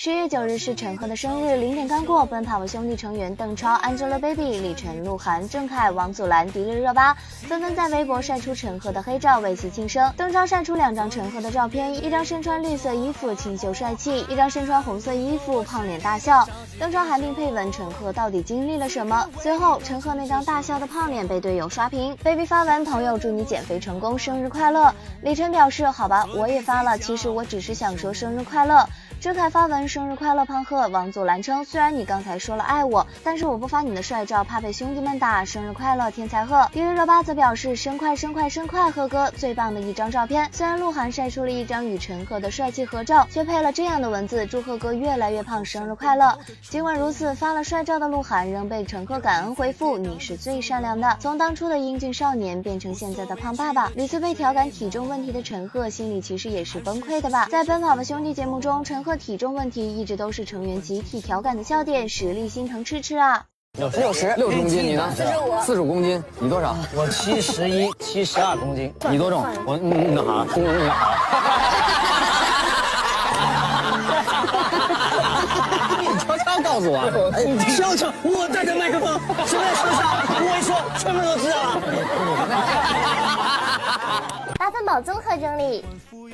10月9日是陈赫的生日，0点刚过，奔跑吧兄弟成员邓超、Angelababy、李晨、鹿晗、郑恺、王祖蓝、迪丽热巴纷纷在微博晒出陈赫的黑照，为其庆生。邓超晒出2张陈赫的照片，一张身穿绿色衣服清秀帅气，一张身穿红色衣服胖脸大笑。邓超还并配文陈赫到底经历了什么？随后陈赫那张大笑的胖脸被队友刷屏。Baby 发文，朋友祝你减肥成功，生日快乐。李晨表示，好吧，我也发了，其实我只是想说生日快乐。郑恺发文，生日快乐胖赫。王祖蓝称，虽然你刚才说了爱我，但是我不发你的帅照，怕被兄弟们打，生日快乐天才赫。迪丽热巴则表示，生快生快生快赫哥，最棒的一张照片。虽然鹿晗晒出了一张与陈赫的帅气合照，却配了这样的文字，祝赫哥越来越胖，生日快乐。尽管如此，发了帅照的鹿晗仍被陈赫感恩回复，你是最善良的。从当初的英俊少年变成现在的胖爸爸，屡次被调侃体重问题的陈赫心里其实也是崩溃的吧。在奔跑吧兄弟节目中，陈赫体重问题一直都是成员集体调侃的笑点，实力心疼吃啊。 60公斤，你呢？45公斤，你多少？ 我71、72公斤。 你多重？ 我那啥， 你悄悄告诉我， 悄悄，我带着麦克风，谁在车上，我一说，全部都知道了。 8分饱综合整理。